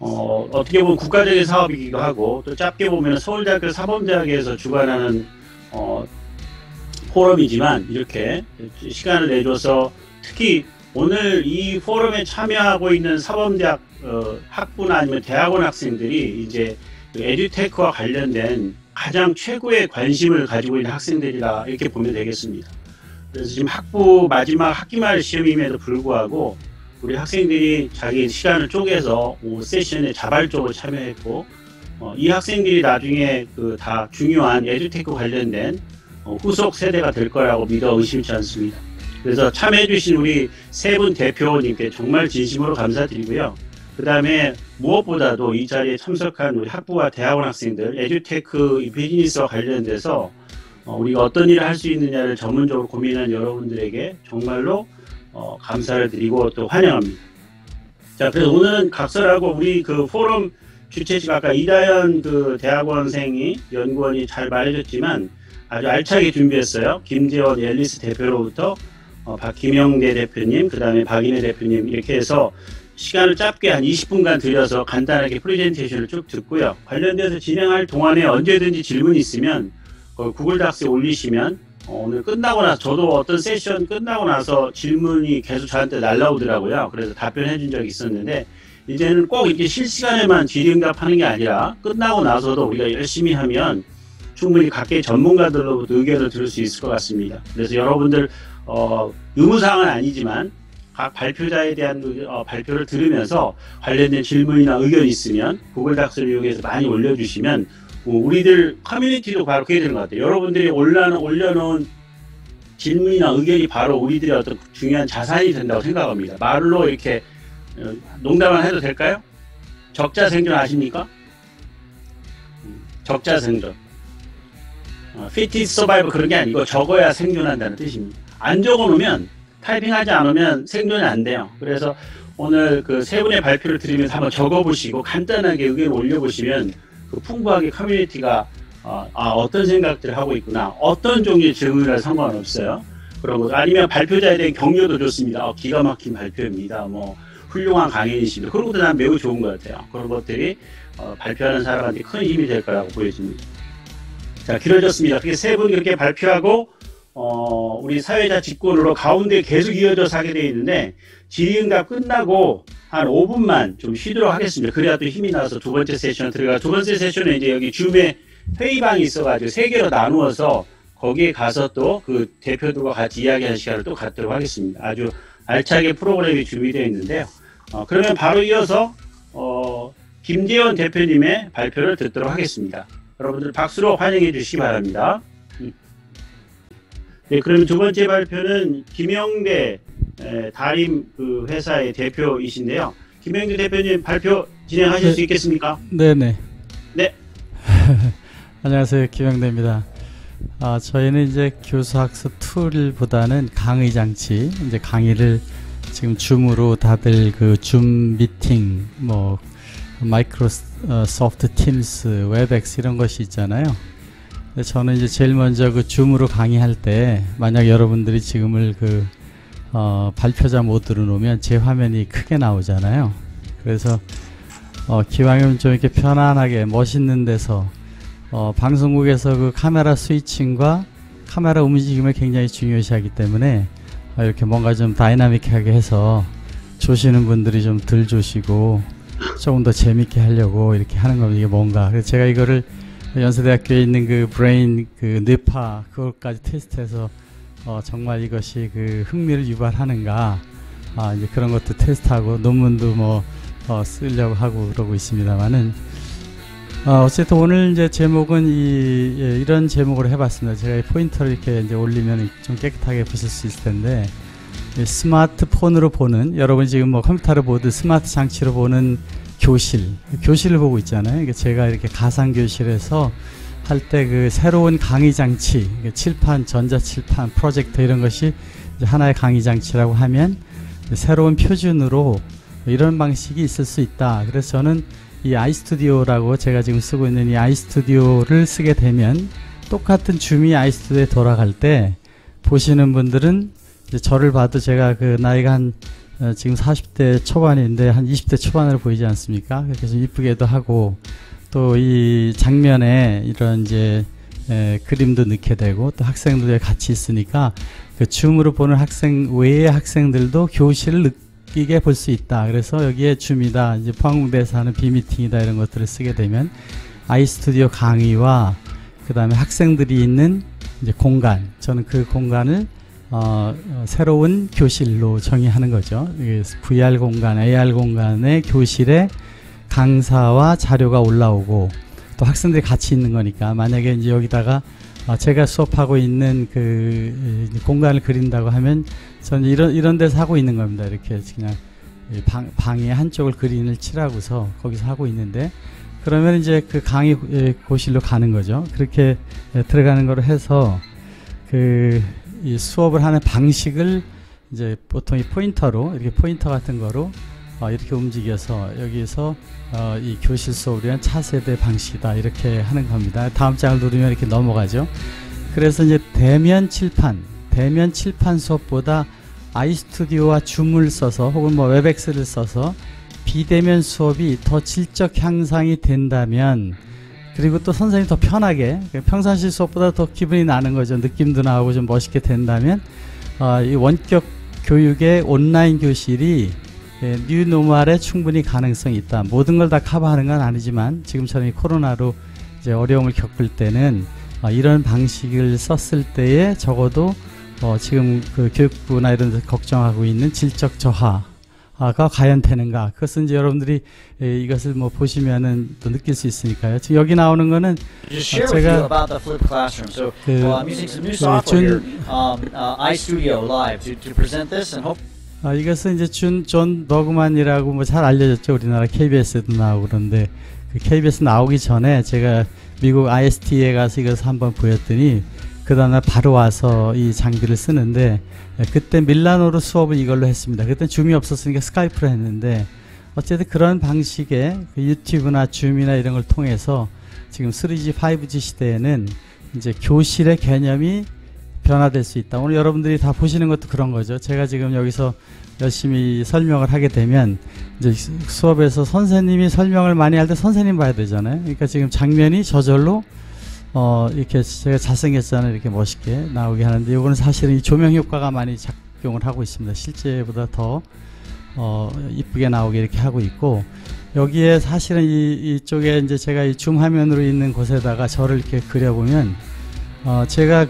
어떻게 보면 국가적인 사업이기도 하고 또 짧게 보면 서울대학교 사범대학에서 주관하는 포럼이지만 이렇게 시간을 내줘서 특히 오늘 이 포럼에 참여하고 있는 사범대학 학부나 아니면 대학원 학생들이 이제 에듀테크와 관련된 가장 최고의 관심을 가지고 있는 학생들이라 이렇게 보면 되겠습니다. 그래서 지금 학부 마지막 학기말 시험임에도 불구하고 우리 학생들이 자기 시간을 쪼개서 세션에 자발적으로 참여했고 이 학생들이 나중에 그 다 중요한 에듀테크 관련된 후속 세대가 될 거라고 믿어 의심치 않습니다. 그래서 참여해주신 우리 세 분 대표님께 정말 진심으로 감사드리고요. 그 다음에 무엇보다도 이 자리에 참석한 우리 학부와 대학원 학생들, 에듀테크 비즈니스와 관련돼서 우리가 어떤 일을 할 수 있느냐를 전문적으로 고민한 여러분들에게 정말로 감사를 드리고 또 환영합니다. 자, 그래서 오늘은 각설하고 우리 그 포럼 주최직 아까 이다현 그 대학원생이 연구원이 잘 말해줬지만 아주 알차게 준비했어요. 김재원 앨리스 대표로부터 김영대 대표님, 그 다음에 박인혜 대표님 이렇게 해서 시간을 짧게 한 20분간 들여서 간단하게 프레젠테이션을 쭉 듣고요. 관련돼서 진행할 동안에 언제든지 질문이 있으면 구글 닥스에 올리시면 오늘 끝나고 나서 저도 어떤 세션 끝나고 나서 질문이 계속 저한테 날라오더라고요. 그래서 답변해 준 적이 있었는데 이제는 꼭 이렇게 실시간에만 질의응답하는 게 아니라 끝나고 나서도 우리가 열심히 하면 충분히 각계 전문가들로부터 의견을 들을 수 있을 것 같습니다. 그래서 여러분들 의무사항은 아니지만 각 발표자에 대한 발표를 들으면서 관련된 질문이나 의견이 있으면 구글 닥스를 이용해서 많이 올려주시면 우리들 커뮤니티도 바로 그게 되는 것 같아요. 여러분들이 올려놓은 질문이나 의견이 바로 우리들의 어떤 중요한 자산이 된다고 생각합니다. 말로 이렇게 농담만 해도 될까요? 적자생존 아십니까? 적자생존. fit survive 그런 게 아니고 적어야 생존한다는 뜻입니다. 안 적어놓으면 타이핑하지 않으면 생존이 안 돼요. 그래서 오늘 그 세 분의 발표를 들으면서 한번 적어보시고 간단하게 의견을 올려보시면 그 풍부하게 커뮤니티가 어떤 생각들을 하고 있구나, 어떤 종류의 질문이라 상관없어요. 그런 거 아니면 발표자에 대한 격려도 좋습니다. 기가 막힌 발표입니다. 뭐 훌륭한 강연이십니다. 그런 것도 난 매우 좋은 것 같아요. 그런 것들이 발표하는 사람한테 큰 힘이 될 거라고 보여집니다. 자, 길어졌습니다. 그렇게 세 분이 그렇게 발표하고 우리 사회자 직권으로 가운데 계속 이어져서 하게 되어 있는데 질의응답 끝나고 한 5분만 좀 쉬도록 하겠습니다. 그래야 또 힘이 나서 두 번째 세션 들어가. 두 번째 세션은 이제 여기 줌에 회의방이 있어가지고 3개로 나누어서 거기에 가서 또 그 대표들과 같이 이야기하는 시간을 또 갖도록 하겠습니다. 아주 알차게 프로그램이 준비되어 있는데요. 그러면 바로 이어서 김재원 대표님의 발표를 듣도록 하겠습니다. 여러분들 박수로 환영해 주시기 바랍니다. 네, 그러면 두 번째 발표는 김영대 다림 그 회사의 대표이신데요. 김영대 대표님 발표 진행하실 네, 수 있겠습니까? 네네. 네. 안녕하세요, 김영대입니다. 저희는 이제 교수학습 툴보다는 강의 장치, 이제 강의를 지금 줌으로 다들 그 줌 미팅, 뭐 마이크로소프트 팀스, 웹엑스 이런 것이 있잖아요. 근데 저는 이제 제일 먼저 그 줌으로 강의할 때 만약 여러분들이 지금을 그 발표자 모드로 놓으면 제 화면이 크게 나오잖아요. 그래서 기왕이면 좀 이렇게 편안하게 멋있는 데서 방송국에서 그 카메라 스위칭과 카메라 움직임을 굉장히 중요시하기 때문에 이렇게 뭔가 좀 다이나믹하게 해서 조시는 분들이 좀 덜 조시고 조금 더 재밌게 하려고 이렇게 하는 겁니다. 이게 뭔가. 그래서 제가 이거를 연세대학교에 있는 그 브레인 그 뇌파 그것까지 테스트해서 정말 이것이 그 흥미를 유발하는가 이제 그런 것도 테스트하고 논문도 뭐 쓰려고 하고 그러고 있습니다만은 어쨌든 오늘 이제 제목은 이런 제목으로 해봤습니다. 제가 포인터를 이렇게 이제 올리면 좀 깨끗하게 보실 수 있을 텐데 스마트폰으로 보는 여러분 지금 뭐 컴퓨터로 보듯 스마트 장치로 보는 교실을 보고 있잖아요. 그러니까 제가 이렇게 가상교실에서 할 때 그 새로운 강의 장치, 칠판, 전자칠판, 프로젝터 이런 것이 이제 하나의 강의 장치라고 하면 새로운 표준으로 이런 방식이 있을 수 있다. 그래서 저는 이 아이스튜디오라고 제가 지금 쓰고 있는 이 아이스튜디오를 쓰게 되면 똑같은 줌이 아이스튜디오에 돌아갈 때 보시는 분들은 이제 저를 봐도 제가 그 나이가 한 지금 40대 초반인데 한 20대 초반으로 보이지 않습니까? 그래서 이쁘게도 하고 또 이 장면에 이런 이제 그림도 넣게 되고 또 학생들이 같이 있으니까 그 줌으로 보는 학생 외의 학생들도 교실을 느끼게 볼 수 있다. 그래서 여기에 줌이다, 이제 포항공대에서 하는 비미팅이다 이런 것들을 쓰게 되면 아이스튜디오 강의와 그 다음에 학생들이 있는 이제 공간, 저는 그 공간을 새로운 교실로 정의하는 거죠. VR 공간, AR 공간의 교실에 강사와 자료가 올라오고 또 학생들이 같이 있는 거니까 만약에 이제 여기다가 제가 수업하고 있는 그 공간을 그린다고 하면 저는 이런 데서 하고 있는 겁니다. 이렇게 그냥 방의 한쪽을 그린을 칠하고서 거기서 하고 있는데 그러면 이제 그 강의 고실로 가는 거죠. 그렇게 들어가는 거로 해서 이 수업을 하는 방식을 이제 보통 이 포인터로 이렇게 포인터 같은 거로 이렇게 움직여서 여기서 이 교실 수업을 위한 차세대 방식이다 이렇게 하는 겁니다. 다음 장을 누르면 이렇게 넘어가죠. 그래서 이제 대면 칠판 수업보다 아이스튜디오와 줌을 써서 혹은 뭐 웹엑스를 써서 비대면 수업이 더 질적 향상이 된다면 그리고 또 선생님이 더 편하게 평상시 수업보다 더 기분이 나는 거죠. 느낌도 나오고 좀 멋있게 된다면 이 원격 교육의 온라인 교실이 뉴노멀에 충분히 가능성이 있다. 모든 걸 다 커버하는 건 아니지만 지금처럼 이 코로나로 이제 어려움을 겪을 때는 이런 방식을 썼을 때에 적어도 지금 그 교육부나 이런 데서 걱정하고 있는 질적 저하가 과연 되는가? 그것은 이제 여러분들이 이것을 뭐 보시면은 또 느낄 수 있으니까요. 지금 여기 나오는 거는 제가 I'm using some new software here, iStudio Live to present this and hope. 이것은 이제 존 버그만이라고 뭐 잘 알려졌죠. 우리나라 KBS에도 나오고 그런데 그 KBS 나오기 전에 제가 미국 IST에 가서 이것을 한번 보였더니 그 다음날 바로 와서 이 장비를 쓰는데 그때 밀라노로 수업을 이걸로 했습니다. 그때 줌이 없었으니까 스카이프로 했는데 어쨌든 그런 방식의 그 유튜브나 줌이나 이런 걸 통해서 지금 3G, 5G 시대에는 이제 교실의 개념이 변화될 수 있다. 오늘 여러분들이 다 보시는 것도 그런 거죠. 제가 지금 여기서 열심히 설명을 하게 되면 이제 수업에서 선생님이 설명을 많이 할 때 선생님 봐야 되잖아요. 그러니까 지금 장면이 저절로 이렇게 제가 잘생겼잖아요. 이렇게 멋있게 나오게 하는데 이거는 사실은 이 조명 효과가 많이 작용을 하고 있습니다. 실제보다 더 이쁘게 나오게 이렇게 하고 있고 여기에 사실은 이쪽에 이제 제가 이 줌 화면으로 있는 곳에다가 저를 이렇게 그려보면 제가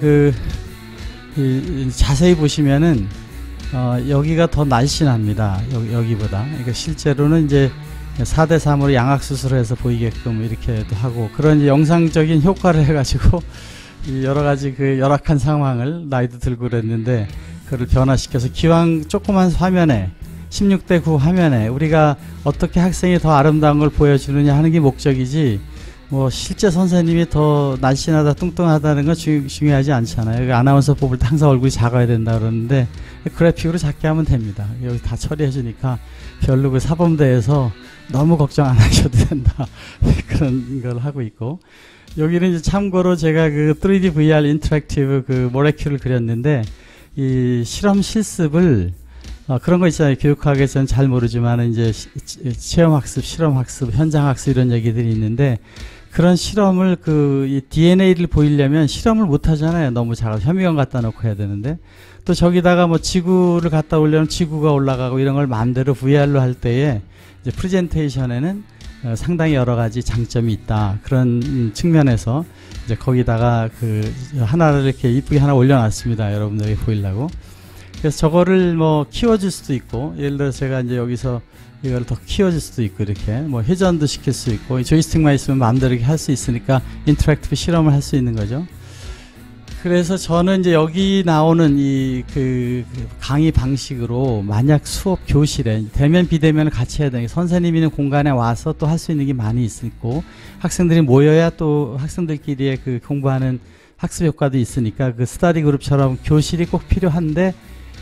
자세히 보시면은 여기가 더 날씬합니다. 여기보다. 그러니까 실제로는 이제 4:3으로 양악수술을 해서 보이게끔 이렇게도 하고 그런 이제 영상적인 효과를 해가지고 여러 가지 그 열악한 상황을 나이도 들고 그랬는데 그걸 변화시켜서 기왕 조그만 화면에 16:9 화면에 우리가 어떻게 학생이 더 아름다운 걸 보여주느냐 하는 게 목적이지 뭐 실제 선생님이 더 날씬하다 뚱뚱하다는 건 중요하지 않잖아요. 아나운서 뽑을 때 항상 얼굴이 작아야 된다 그러는데 그래픽으로 작게 하면 됩니다. 여기 다 처리해 주니까 별로 그 사범대에서 너무 걱정 안 하셔도 된다. 그런 걸 하고 있고 여기는 이제 참고로 제가 그 3D VR 인터랙티브 그 모레큘을 그렸는데 이 실험 실습을 그런 거 있잖아요. 교육학에서는 잘 모르지만 이제 체험학습, 실험학습, 현장학습 이런 얘기들이 있는데 그런 실험을 이 DNA를 보이려면 실험을 못 하잖아요. 너무 작아서 현미경 갖다 놓고 해야 되는데 또 저기다가 뭐 지구를 갖다 올려면 지구가 올라가고 이런 걸 마음대로 VR로 할 때에 이제 프레젠테이션에는 상당히 여러 가지 장점이 있다. 그런 측면에서 이제 거기다가 하나를 이렇게 이쁘게 하나 올려놨습니다. 여러분들에게 보이려고. 그래서 저거를 뭐 키워줄 수도 있고 예를 들어 제가 이제 여기서 이걸 더 키워줄 수도 있고 이렇게 뭐 회전도 시킬 수 있고 조이스틱만 있으면 마음대로 이렇게 할 수 있으니까 인터랙티브 실험을 할 수 있는 거죠. 그래서 저는 이제 여기 나오는 그 강의 방식으로 만약 수업 교실에 대면 비대면을 같이 해야 되는 선생님이 있는 공간에 와서 또 할 수 있는 게 많이 있고 학생들이 모여야 또 학생들끼리의 그 공부하는 학습 효과도 있으니까 그 스터디 그룹처럼 교실이 꼭 필요한데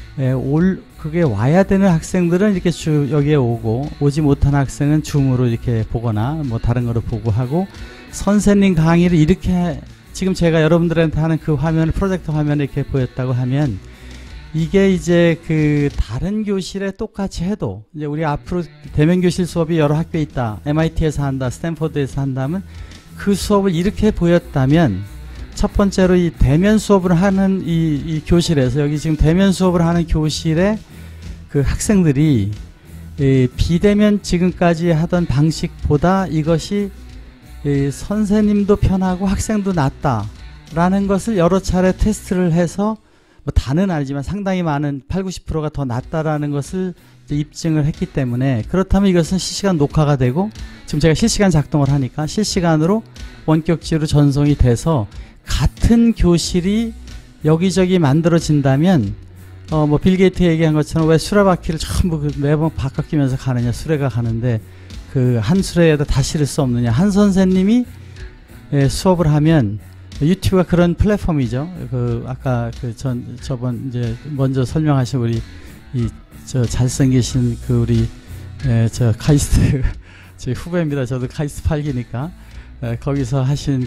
그게 와야 되는 학생들은 이렇게 여기에 오지 못한 학생은 줌으로 이렇게 보거나 뭐 다른 거로 보고 하고 선생님 강의를 이렇게 지금 제가 여러분들한테 하는 그 화면을 프로젝터 화면을 이렇게 보였다고 하면 이게 이제 그 다른 교실에 똑같이 해도 이제 우리 앞으로 대면 교실 수업이 여러 학교에 있다. MIT에서 한다, 스탠퍼드에서 한다면 그 수업을 이렇게 보였다면 첫 번째로 이 대면 수업을 하는 이 교실에서 여기 지금 대면 수업을 하는 교실에 그 학생들이 비대면 지금까지 하던 방식보다 이것이 선생님도 편하고 학생도 낫다라는 것을 여러 차례 테스트를 해서 뭐 다는 아니지만 상당히 많은 80~90%가 더 낫다라는 것을 입증을 했기 때문에 그렇다면 이것은 실시간 녹화가 되고 지금 제가 실시간 작동을 하니까 실시간으로 원격지로 전송이 돼서 같은 교실이 여기저기 만들어진다면 뭐 빌 게이트 얘기한 것처럼 왜 수레바퀴를 전부 매번 바꿔끼면서 가느냐 수레가 가는데 그 한 수레에다 다 실을 수 없느냐 한 선생님이 수업을 하면 유튜브가 그런 플랫폼이죠. 그 아까 그 저번 이제 먼저 설명하신 우리 저 잘생기신 그 우리 저 카이스트 제 후배입니다. 저도 카이스트 8기니까 거기서 하신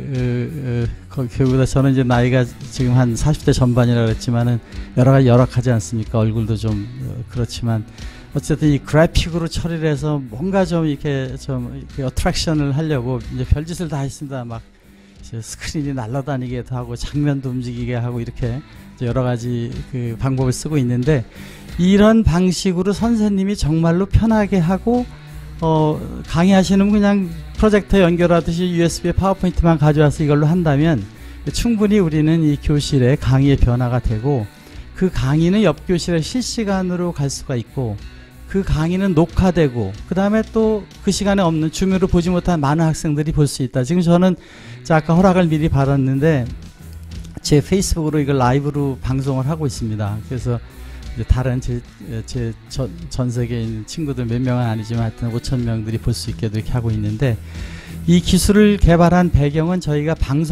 그보다 저는 이제 나이가 지금 한 40대 전반이라 그랬지만은 여러 가지 열악하지 않습니까? 얼굴도 좀 그렇지만 어쨌든 이 그래픽으로 처리를 해서 뭔가 좀 이렇게 좀 어트랙션을 하려고 이제 별짓을 다 했습니다. 막 스크린이 날아다니게도 하고 장면도 움직이게 하고 이렇게 여러 가지 그 방법을 쓰고 있는데 이런 방식으로 선생님이 정말로 편하게 하고 강의하시는 그냥 프로젝터 연결하듯이 USB에 파워포인트만 가져와서 이걸로 한다면 충분히 우리는 이 교실의 강의의 변화가 되고 그 강의는 옆 교실에 실시간으로 갈 수가 있고 그 강의는 녹화되고 그 다음에 또 그 시간에 없는 줌으로 보지 못한 많은 학생들이 볼 수 있다. 지금 저는 아까 허락을 미리 받았는데 제 페이스북으로 이걸 라이브로 방송을 하고 있습니다. 그래서 다른 전 세계에 있는 친구들 몇 명은 아니지만 하여튼 5,000명들이 볼 수 있게 이렇게 하고 있는데 이 기술을 개발한 배경은 저희가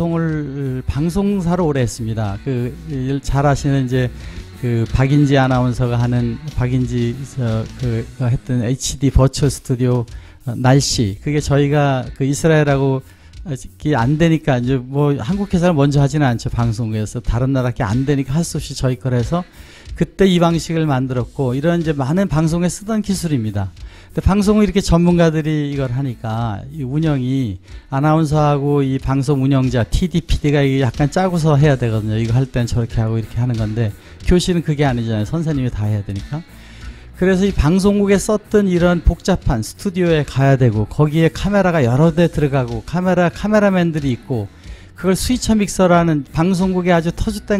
방송사로 오래 했습니다. 잘 아시는 이제 그 박인지 아나운서가 하는 박인지 했던 HD 버추얼 스튜디오 날씨 그게 저희가 그 이스라엘하고 안 되니까 이제 뭐 한국 회사를 먼저 하지는 않죠. 방송국에서 다른 나라께 안 되니까 할 수 없이 저희 거라서 그때 이 방식을 만들었고 이런 이제 많은 방송에 쓰던 기술입니다. 근데 방송을 이렇게 전문가들이 이걸 하니까 이 운영이 아나운서하고 이 방송 운영자 TD, PD가 약간 짜고서 해야 되거든요. 이거 할 땐 저렇게 하고 이렇게 하는 건데 교실은 그게 아니잖아요. 선생님이 다 해야 되니까. 그래서 이 방송국에 썼던 이런 복잡한 스튜디오에 가야 되고 거기에 카메라가 여러 대 들어가고 카메라맨들이 있고 그걸 스위처 믹서라는 방송국에 아주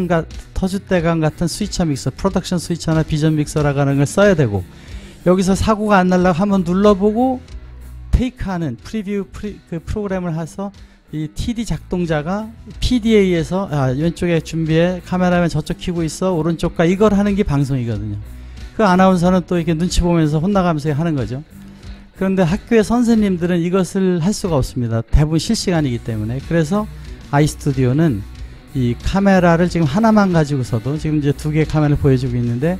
터줏대감 같은 스위처 믹서, 프로덕션 스위처나 비전 믹서라고 하는 걸 써야 되고 여기서 사고가 안 날라고 한번 눌러보고 테이크하는 그 프로그램을 해서 이 TD 작동자가 PDA에서 왼쪽에 준비해 카메라맨 저쪽 켜고 있어 오른쪽과 이걸 하는 게 방송이거든요. 그 아나운서는 또 이렇게 눈치 보면서 혼나가면서 하는 거죠. 그런데 학교의 선생님들은 이것을 할 수가 없습니다. 대부분 실시간이기 때문에. 그래서 아이스튜디오는 이 카메라를 지금 하나만 가지고서도 지금 이제 2개의 카메라를 보여주고 있는데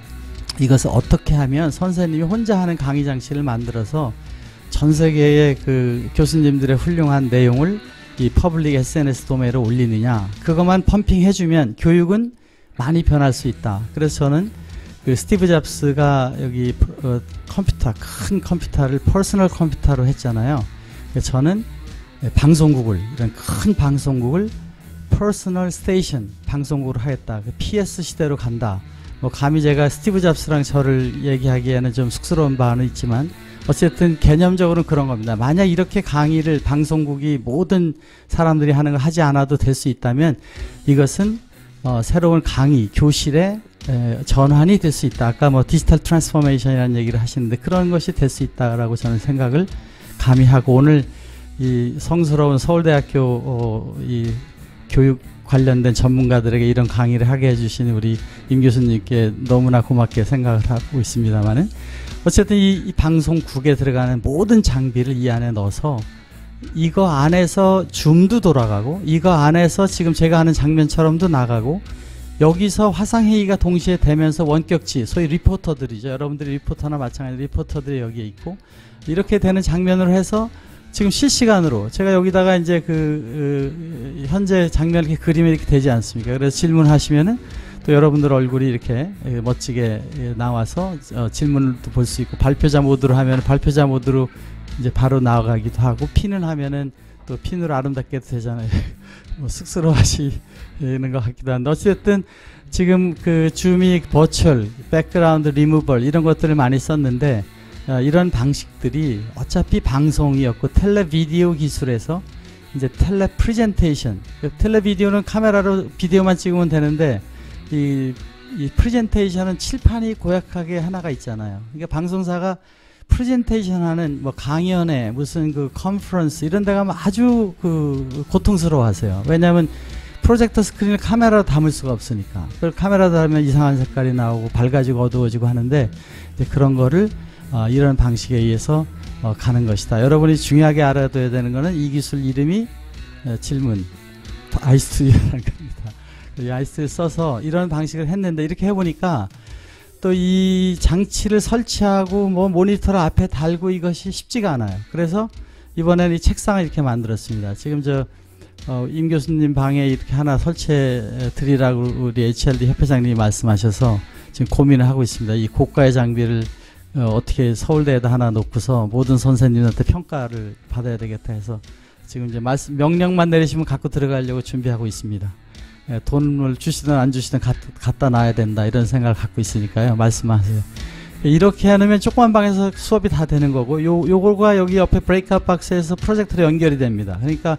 이것을 어떻게 하면 선생님이 혼자 하는 강의 장치를 만들어서 전 세계의 그 교수님들의 훌륭한 내용을 이 퍼블릭 SNS 도메인에 올리느냐 그것만 펌핑해주면 교육은 많이 변할 수 있다. 그래서 저는 그 스티브 잡스가 여기 컴퓨터 큰 컴퓨터를 퍼스널 컴퓨터로 했잖아요. 저는 방송국을 이런 큰 방송국을 퍼스널 스테이션 방송국으로 하겠다. PS 시대로 간다. 뭐 감히 제가 스티브 잡스랑 저를 얘기하기에는 좀 쑥스러운 바는 있지만 어쨌든 개념적으로는 그런 겁니다. 만약 이렇게 강의를 방송국이 모든 사람들이 하는 걸 하지 않아도 될 수 있다면 이것은 새로운 강의 교실의 전환이 될 수 있다. 아까 뭐 디지털 트랜스포메이션이라는 얘기를 하시는데 그런 것이 될 수 있다라고 저는 생각을 감히 하고 오늘 이 성스러운 서울대학교 이 교육 관련된 전문가들에게 이런 강의를 하게 해주신 우리 임 교수님께 너무나 고맙게 생각을 하고 있습니다만은 어쨌든 이 방송국에 들어가는 모든 장비를 이 안에 넣어서 이거 안에서 줌도 돌아가고 이거 안에서 지금 제가 하는 장면처럼도 나가고 여기서 화상회의가 동시에 되면서 원격지 소위 리포터들이죠. 여러분들이 리포터나 마찬가지로 리포터들이 여기에 있고 이렇게 되는 장면으로 해서 지금 실시간으로 제가 여기다가 이제 현재 장면 이렇게 그림이 이렇게 되지 않습니까? 그래서 질문하시면은 또 여러분들 얼굴이 이렇게 멋지게 나와서 질문을 또 볼 수 있고, 발표자 모드로 하면 발표자 모드로 이제 바로 나가기도 하고, 핀을 하면은 또 핀으로 아름답게 되잖아요. 뭐 쑥스러워하시는 것 같기도 한데, 어쨌든 지금 그 줌이 버추얼, 백그라운드 리무벌 이런 것들을 많이 썼는데, 이런 방식들이 어차피 방송이었고 텔레 비디오 기술에서 이제 텔레 프레젠테이션, 텔레 비디오는 카메라로 비디오만 찍으면 되는데, 이 프레젠테이션은 칠판이 고약하게 하나가 있잖아요. 그러니까 방송사가 프레젠테이션 하는 뭐 강연회, 무슨 그 컨퍼런스 이런 데 가면 아주 그 고통스러워 하세요. 왜냐하면 프로젝터 스크린을 카메라로 담을 수가 없으니까. 그걸 카메라로 담으면 이상한 색깔이 나오고 밝아지고 어두워지고 하는데, 이제 그런 거를 이런 방식에 의해서 가는 것이다. 여러분이 중요하게 알아둬야 되는 거는 이 기술 이름이 질문 아이스튜디오라는 겁니다. 이 아이스튜디오 써서 이런 방식을 했는데, 이렇게 해보니까 또 이 장치를 설치하고 뭐 모니터를 앞에 달고 이것이 쉽지가 않아요. 그래서 이번에는 이 책상을 이렇게 만들었습니다. 지금 임 교수님 방에 이렇게 하나 설치해 드리라고 우리 HLD 협회장님이 말씀하셔서 지금 고민을 하고 있습니다. 이 고가의 장비를 어떻게 서울대에다 하나 놓고서 모든 선생님한테 평가를 받아야 되겠다 해서 지금 이제 명령만 내리시면 갖고 들어가려고 준비하고 있습니다. 돈을 주시든 안 주시든 갖다 놔야 된다, 이런 생각을 갖고 있으니까요. 말씀하세요. 이렇게 해놓으면 조그만 방에서 수업이 다 되는 거고, 요걸과 여기 옆에 브레이크아웃 박스에서 프로젝터로 연결이 됩니다. 그러니까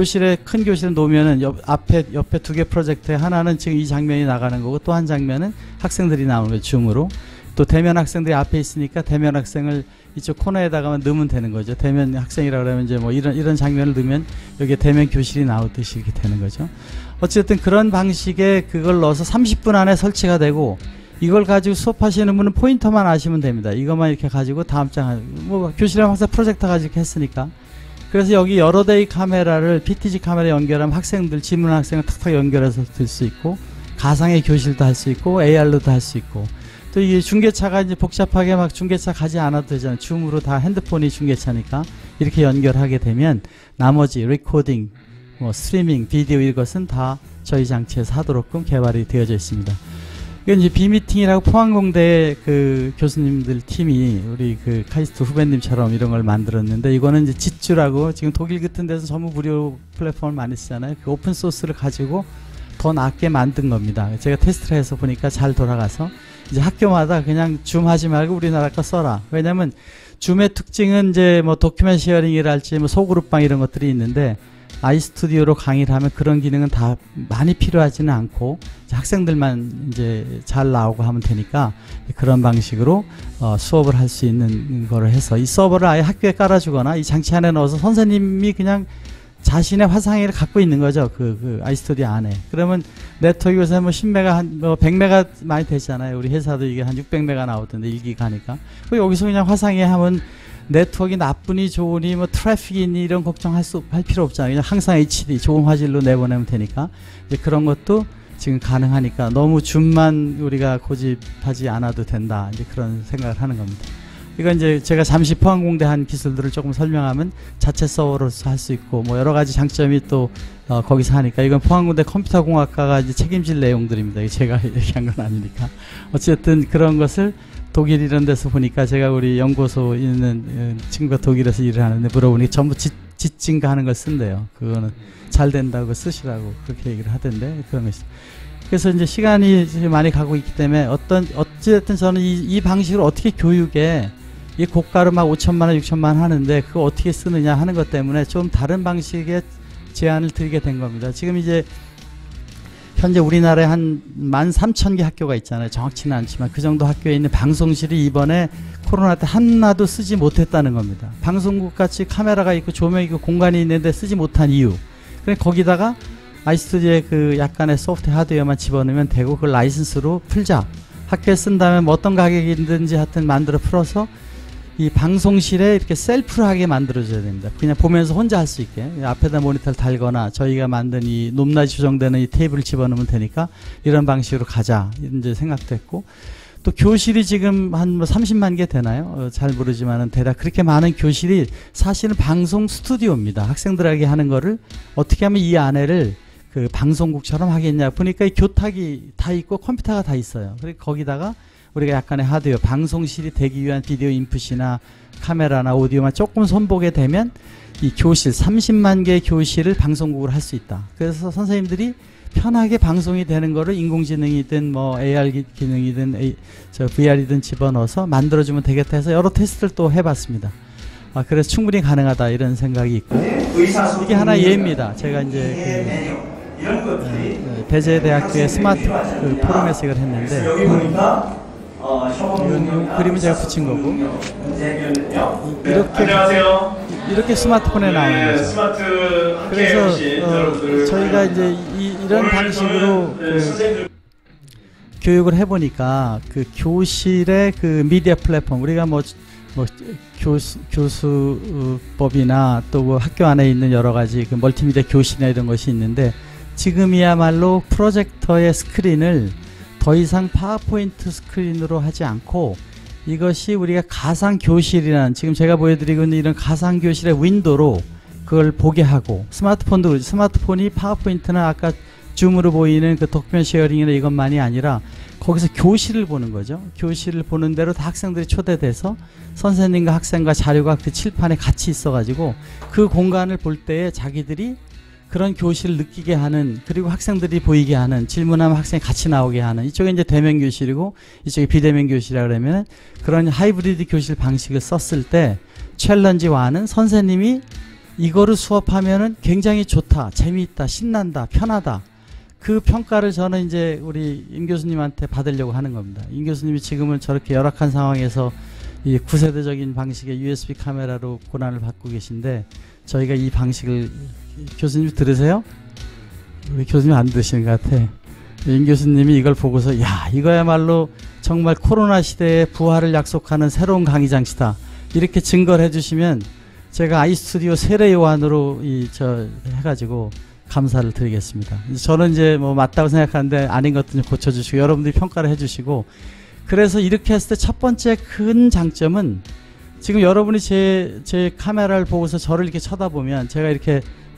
큰 교실에 놓으면은 옆에 2개 프로젝터에 하나는 지금 이 장면이 나가는 거고, 또 한 장면은 학생들이 나오는 거예요. 줌으로. 또 대면 학생들이 앞에 있으니까 대면 학생을 이쪽 코너에다가만 넣으면 되는 거죠. 대면 학생이라 그러면 이제 뭐 이런 장면을 넣으면 여기에 대면 교실이 나오듯이 이렇게 되는 거죠. 어쨌든 그런 방식의 그걸 넣어서 30분 안에 설치가 되고, 이걸 가지고 수업하시는 분은 포인터만 아시면 됩니다. 이것만 이렇게 가지고 다음 장, 뭐 교실에 항상 프로젝터 가지고 했으니까. 그래서 여기 여러 대의 카메라를 PTZ 카메라에 연결하면 학생들, 질문하는 학생을 탁탁 연결해서 들 수 있고, 가상의 교실도 할 수 있고, AR로도 할 수 있고, 또 이게 중계차가 이제 복잡하게 막 중계차 가지 않아도 되잖아요. 줌으로 다 핸드폰이 중계차니까 이렇게 연결하게 되면 나머지 리코딩, 뭐 스트리밍, 비디오 이것은 다 저희 장치에서 하도록끔 개발이 되어져 있습니다. 이건 이제 비미팅이라고 포항공대 그 교수님들 팀이 우리 그 카이스트 후배님처럼 이런 걸 만들었는데, 이거는 이제 짓주라고 지금 독일 같은 데서 전부 무료 플랫폼을 많이 쓰잖아요. 그 오픈 소스를 가지고 더 낫게 만든 겁니다. 제가 테스트를 해서 보니까 잘 돌아가서 이제 학교마다 그냥 줌 하지 말고 우리나라 거 써라. 왜냐면 줌의 특징은 이제 뭐 도큐멘트 쉐어링이랄지 뭐 소그룹방 이런 것들이 있는데, 아이스튜디오로 강의를 하면 그런 기능은 다 많이 필요하지는 않고 학생들만 이제 잘 나오고 하면 되니까 그런 방식으로 수업을 할 수 있는 거를 해서 이 서버를 아예 학교에 깔아주거나 이 장치 안에 넣어서 선생님이 그냥 자신의 화상회를 갖고 있는 거죠. 그 아이스튜디오 안에. 그러면 네트워크 요새 뭐 10메가, 뭐 100메가 많이 되잖아요. 우리 회사도 이게 한 600메가 나오던데 1기 가니까. 여기서 그냥 화상회 하면 네트워크가 나쁘니 좋으니 뭐 트래픽이 있니 이런 걱정할 필요 없잖아요. 그냥 항상 HD 좋은 화질로 내보내면 되니까. 이제 그런 것도 지금 가능하니까 너무 줌만 우리가 고집하지 않아도 된다. 이제 그런 생각을 하는 겁니다. 이건 이제 제가 잠시 포항공대 한 기술들을 조금 설명하면 자체 서버로서 할 수 있고 뭐 여러 가지 장점이 또 거기서 하니까, 이건 포항공대 컴퓨터공학과가 이제 책임질 내용들입니다. 제가 얘기한 건 아니니까. 어쨌든 그런 것을 독일 이런 데서 보니까, 제가 우리 연구소 있는 친구가 독일에서 일을 하는데 물어보니 전부 짓진가 하는 걸 쓴대요. 그거는 잘 된다고 쓰시라고 그렇게 얘기를 하던데, 그런 것이. 그래서 이제 시간이 많이 가고 있기 때문에 어찌됐든 저는 이 방식으로 어떻게 교육에 이 고가로 막 5천만 원, 6천만 원 하는데 그거 어떻게 쓰느냐 하는 것 때문에 좀 다른 방식의 제안을 드리게 된 겁니다. 지금 이제 현재 우리나라에 한 13,000개 학교가 있잖아요. 정확치는 않지만 그 정도 학교에 있는 방송실이 이번에 코로나 때 하나도 쓰지 못했다는 겁니다. 방송국 같이 카메라가 있고 조명이 있고 공간이 있는데 쓰지 못한 이유. 그래서 거기다가 아이스튜디오에 그 약간의 소프트웨어 하드웨어만 집어넣으면 되고, 그걸 라이선스로 풀자. 학교에 쓴다면 뭐 어떤 가격이든지 하여튼 만들어 풀어서 이 방송실에 이렇게 셀프로 하게 만들어줘야 됩니다. 그냥 보면서 혼자 할 수 있게. 앞에다 모니터를 달거나 저희가 만든 이 높낮이 조정되는 이 테이블을 집어넣으면 되니까 이런 방식으로 가자. 이제 생각도 했고, 또 교실이 지금 한 뭐 30만 개 되나요? 잘 모르지만은 대략 그렇게 많은 교실이 사실은 방송 스튜디오입니다. 학생들에게 하는 거를 어떻게 하면 이 안에를 그 방송국처럼 하겠냐 보니까 이 교탁이 다 있고 컴퓨터가 다 있어요. 그리고 거기다가 우리가 약간의 하드웨어, 방송실이 되기 위한 비디오 인풋이나 카메라나 오디오만 조금 손보게 되면 이 교실 30만 개의 교실을 방송국으로 할 수 있다. 그래서 선생님들이 편하게 방송이 되는 거를 인공지능이든 뭐 AR 기능이든 VR이든 집어넣어서 만들어주면 되겠다 해서 여러 테스트를 또 해봤습니다. 그래서 충분히 가능하다 이런 생각이 있고, 이게 하나 예입니다. 제가 이제 배재대학교의 스마트 포럼에서 이걸 했는데, 이 그림은 제가 붙인 거고, 이렇게 스마트폰에 나오는 거죠. 그래서 저희가 이제 이런 방식으로 교육을 해보니까 그 교실의 그 미디어 플랫폼, 우리가 뭐 교수법이나 또 뭐 학교 안에 있는 여러 가지 그 멀티미디어 교실이나 이런 것이 있는데, 지금이야말로 프로젝터의 스크린을 더 이상 파워포인트 스크린으로 하지 않고 이것이 우리가 가상 교실이라는, 지금 제가 보여드리고 있는 이런 가상 교실의 윈도로 그걸 보게 하고, 스마트폰도 그렇지, 스마트폰이 파워포인트는 아까 줌으로 보이는 그 도큐멘트 쉐어링이나 이것만이 아니라 거기서 교실을 보는 거죠. 교실을 보는 대로 다 학생들이 초대돼서 선생님과 학생과 자료가 그 칠판에 같이 있어가지고 그 공간을 볼 때에 자기들이 그런 교실을 느끼게 하는, 그리고 학생들이 보이게 하는, 질문하면 학생이 같이 나오게 하는, 이쪽에 이제 대면 교실이고 이쪽에 비대면 교실이라 그러면 그런 하이브리드 교실 방식을 썼을 때 챌린지와는 선생님이 이거를 수업하면은 굉장히 좋다, 재미있다, 신난다, 편하다, 그 평가를 저는 이제 우리 임 교수님한테 받으려고 하는 겁니다. 임 교수님이 지금은 저렇게 열악한 상황에서 이 구세대적인 방식의 USB 카메라로 고난을 받고 계신데, 저희가 이 방식을, 교수님 들으세요? 우리 교수님 안 들으시는 것 같아. 임 교수님이 이걸 보고서 야, 이거야말로 정말 코로나 시대에 부활을 약속하는 새로운 강의 장치다, 이렇게 증거를 해주시면 제가 아이스튜디오 세례 요한으로 해가지고 감사를 드리겠습니다. 저는 이제 뭐 맞다고 생각하는데 아닌 것들은 고쳐주시고 여러분들이 평가를 해주시고, 그래서 이렇게 했을 때 첫 번째 큰 장점은, 지금 여러분이 제 카메라를 보고서 저를 이렇게 쳐다보면 제가 이렇게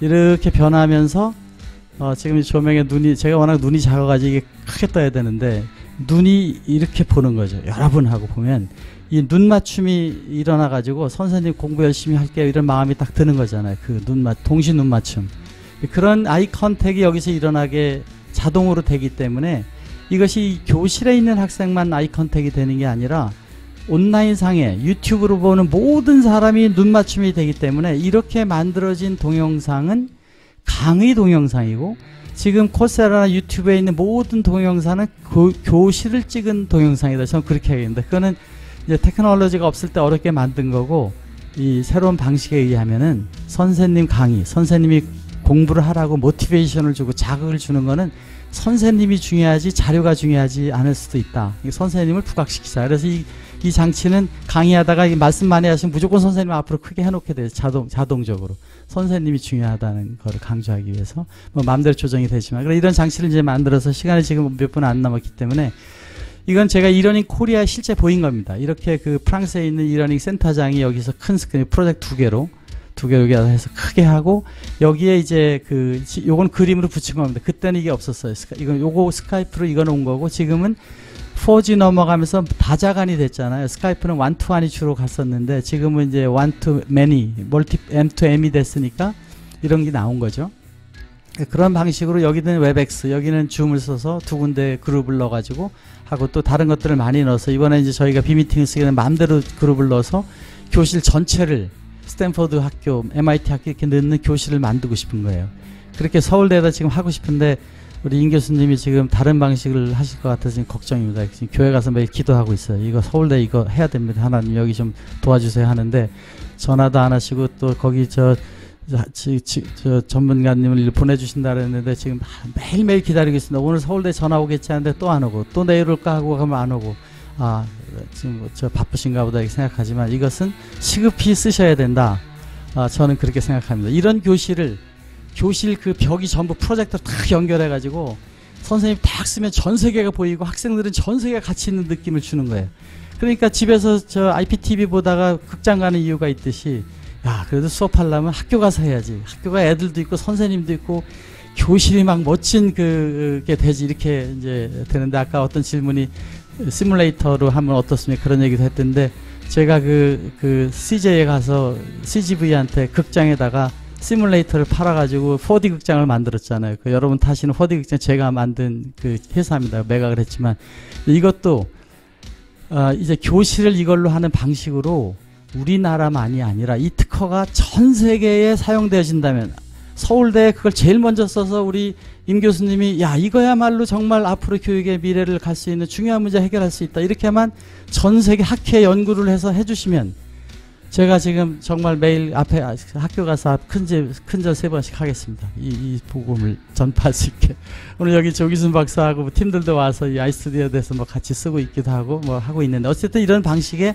변하면서 지금 이 조명에 눈이, 제가 워낙 눈이 작아가지고 이게 크게 떠야 되는데 눈이 이렇게 보는 거죠. 여러분하고 보면 이 눈 맞춤이 일어나가지고 선생님 공부 열심히 할게요 이런 마음이 딱 드는 거잖아요. 그 동시 눈 맞춤. 그런 아이 컨택이 여기서 일어나게 자동으로 되기 때문에 이것이 교실에 있는 학생만 아이 컨택이 되는 게 아니라 온라인상에 유튜브로 보는 모든 사람이 눈 맞춤이 되기 때문에 이렇게 만들어진 동영상은 강의 동영상이고, 지금 코세라나 유튜브에 있는 모든 동영상은 교실을 찍은 동영상이다. 저는 그렇게 하겠는데, 그거는 이제 테크놀로지가 없을 때 어렵게 만든 거고, 이 새로운 방식에 의하면은 선생님 강의, 선생님이 공부를 하라고 모티베이션을 주고 자극을 주는 거는 선생님이 중요하지 자료가 중요하지 않을 수도 있다. 선생님을 부각시키자. 그래서 이 장치는 강의하다가 말씀 많이 하시면 무조건 선생님 앞으로 크게 해놓게 돼요. 자동적으로. 선생님이 중요하다는 거를 강조하기 위해서 뭐 마음대로 조정이 되지만, 그래 이런 장치를 이제 만들어서 시간이 지금 몇 분 안 남았기 때문에, 이건 제가 이러닝 코리아에 실제 보인 겁니다. 이렇게 그 프랑스에 있는 이러닝 센터장이 여기서 큰 스크린 프로젝트 두 개로 해서 크게 하고, 여기에 이제 요건 그림으로 붙인 겁니다. 그때는 이게 없었어요. 요거 스카이프로 이거 놓은 거고, 지금은 4G 넘어가면서 다자간이 됐잖아요. 스카이프는 1-to-1이 주로 갔었는데 지금은 이제 1-to-many, M-to-M이 됐으니까 이런 게 나온 거죠. 그런 방식으로 여기는 웹엑스, 여기는 줌을 써서 두 군데 그룹을 넣어가지고 하고, 또 다른 것들을 많이 넣어서 이번에 이제 저희가 비미팅을 쓰기는 마음대로 그룹을 넣어서 교실 전체를 스탠퍼드 학교, MIT 학교 이렇게 넣는 교실을 만들고 싶은 거예요. 그렇게 서울대에다 지금 하고 싶은데 우리 임 교수님이 지금 다른 방식을 하실 것 같아서 지금 걱정입니다. 지금 교회 가서 매일 기도하고 있어요. 이거 서울대 이거 해야 됩니다. 하나님 여기 좀 도와주세요 하는데 전화도 안 하시고, 또 거기 저 전문가님을 보내주신다 그랬는데 지금 매일매일 기다리고 있습니다. 오늘 서울대 전화 오겠지 하는데 또 안 오고, 또 내일 올까 하고 하면 안 오고, 지금 저 바쁘신가 보다 이렇게 생각하지만 이것은 시급히 쓰셔야 된다. 저는 그렇게 생각합니다. 이런 교실 그 벽이 전부 프로젝터 딱 연결해 가지고 선생님 딱 쓰면 전 세계가 보이고 학생들은 전 세계가 같이 있는 느낌을 주는 거예요. 그러니까 집에서 저 IPTV 보다가 극장 가는 이유가 있듯이, 야 그래도 수업하려면 학교 가서 해야지. 학교가 애들도 있고 선생님도 있고 교실이 막 멋진 그게 되지 이렇게 이제 되는데 아까 어떤 질문이 시뮬레이터로 하면 어떻습니까? 그런 얘기도 했던데 제가 그 CJ에 가서 CGV한테 극장에다가 시뮬레이터를 팔아가지고 4D 극장을 만들었잖아요. 그 여러분 타시는 4D 극장 제가 만든 그 회사입니다. 매각을 했지만 이것도 이제 교실을 이걸로 하는 방식으로 우리나라만이 아니라 이 특허가 전 세계에 사용되어진다면 서울대에 그걸 제일 먼저 써서 우리 임 교수님이 야 이거야말로 정말 앞으로 교육의 미래를 갈 수 있는 중요한 문제 해결할 수 있다 이렇게만 전 세계 학회 연구를 해서 해주시면 제가 지금 정말 매일 앞에 학교 가서 큰절 3번씩 하겠습니다. 이 복음을 전파할 수 있게. 오늘 여기 조기순 박사하고 팀들도 와서 이 아이스튜디오에 대해서 뭐 같이 쓰고 있기도 하고 뭐 하고 있는데 어쨌든 이런 방식의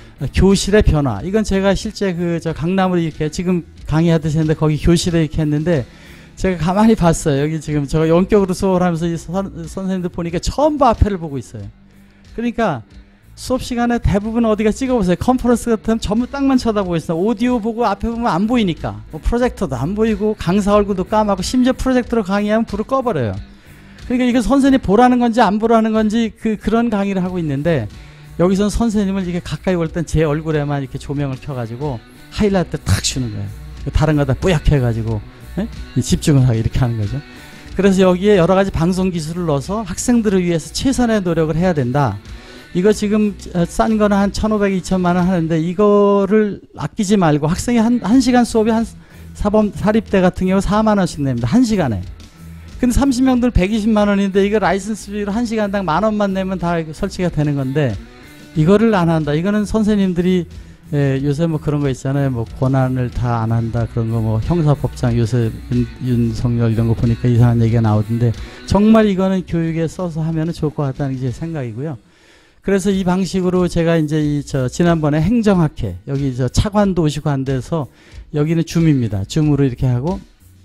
교실의 변화. 이건 제가 실제 저 강남으로 이렇게 지금 강의하듯이 했는데 거기 교실에 이렇게 했는데 제가 가만히 봤어요. 여기 지금 제가 원격으로 수업을 하면서 이 선생님들 보니까 전부 앞에를 보고 있어요. 그러니까 수업 시간에 대부분 어디가 찍어보세요. 컨퍼런스 같으면 전부 땅만 쳐다보고 있어요. 오디오 보고 앞에 보면 안 보이니까. 뭐 프로젝터도 안 보이고 강사 얼굴도 까맣고 심지어 프로젝터로 강의하면 불을 꺼버려요. 그러니까 이거 선생님 보라는 건지 안 보라는 건지 그런 강의를 하고 있는데 여기서는 선생님을 이렇게 가까이 올 땐 제 얼굴에만 이렇게 조명을 켜가지고 하이라이트를 탁 주는 거예요. 다른 거 다 뿌옇해가지고 집중을 하고 이렇게 하는 거죠. 그래서 여기에 여러 가지 방송 기술을 넣어서 학생들을 위해서 최선의 노력을 해야 된다. 이거 지금 싼 거는 한 1,500, 2,000만 원 하는데 이거를 아끼지 말고 학생이 한 시간 수업이 한 사립대 같은 경우 4만 원씩 냅니다. 한 시간에. 근데 30명들 120만 원인데 이거 라이선스비로 한 시간당 10,000원만 내면 다 설치가 되는 건데 이거를 안 한다. 이거는 선생님들이 요새 뭐 그런 거 있잖아요. 뭐 권한을 다 안 한다. 그런 거 뭐 형사법상 요새 윤석열 이런 거 보니까 이상한 얘기가 나오던데 정말 이거는 교육에 써서 하면은 좋을 것 같다는 게 제 생각이고요. 그래서 이 방식으로 제가 이제 지난번에 행정학회 여기 차관도 오시고 한 데서 여기는 줌입니다. 줌으로 이렇게 하고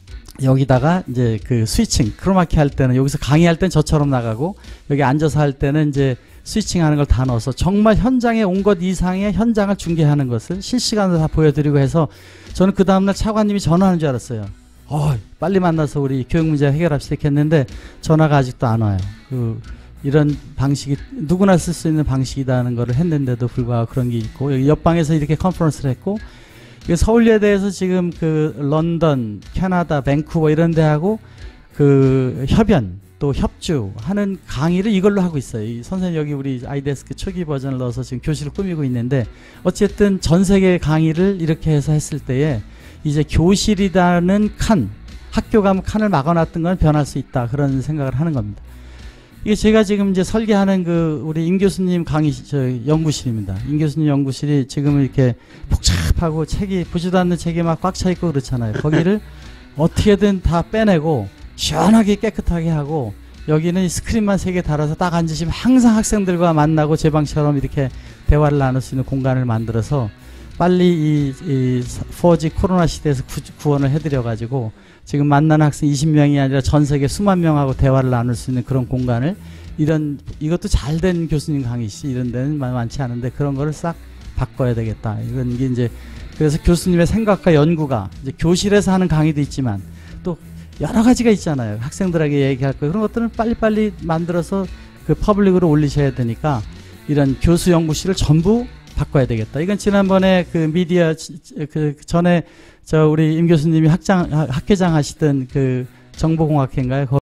여기다가 이제 그 스위칭 크로마키 할 때는 여기서 강의할 때는 저처럼 나가고 여기 앉아서 할 때는 이제 스위칭 하는 걸 다 넣어서 정말 현장에 온 것 이상의 현장을 중계하는 것을 실시간으로 다 보여드리고 해서 저는 그 다음날 차관님이 전화하는 줄 알았어요. 빨리 만나서 우리 교육 문제 해결합시다 이렇게 했는데 전화가 아직도 안 와요. 이런 방식이 누구나 쓸 수 있는 방식이라는 걸 했는데도 불구하고 그런 게 있고 여기 옆방에서 이렇게 컨퍼런스를 했고 서울예대에서 지금 런던, 캐나다, 밴쿠버 이런 데하고 협연 또 협주하는 강의를 이걸로 하고 있어요. 이 선생님 여기 우리 아이데스크 초기 버전을 넣어서 지금 교실을 꾸미고 있는데 어쨌든 전 세계 강의를 이렇게 해서 했을 때에 이제 교실이라는 학교 가면 칸을 막아놨던 건 변할 수 있다 그런 생각을 하는 겁니다. 이게 제가 지금 이제 설계하는 우리 임 교수님 연구실입니다. 임 교수님 연구실이 지금 이렇게 복잡하고 보지도 않는 책이 막 꽉 차 있고 그렇잖아요. 거기를 어떻게든 다 빼내고 시원하게 깨끗하게 하고 여기는 스크린만 3개 달아서 딱 앉으시면 항상 학생들과 만나고 제 방처럼 이렇게 대화를 나눌 수 있는 공간을 만들어서 빨리 이 4G 코로나 시대에서 구원을 해드려가지고 지금 만나는 학생 20명이 아니라 전 세계 수만 명하고 대화를 나눌 수 있는 그런 공간을 이것도 잘된 교수님 강의시 이런 데는 많지 않은데 그런 거를 싹 바꿔야 되겠다. 이게 이제 그래서 교수님의 생각과 연구가 이제 교실에서 하는 강의도 있지만 또 여러 가지가 있잖아요. 학생들에게 얘기할 거 그런 것들은 빨리빨리 만들어서 퍼블릭으로 올리셔야 되니까 이런 교수 연구실을 전부 바꿔야 되겠다. 이건 지난번에 미디어 전에 우리 임 교수님이 학회장 하시던 정보공학회인가요?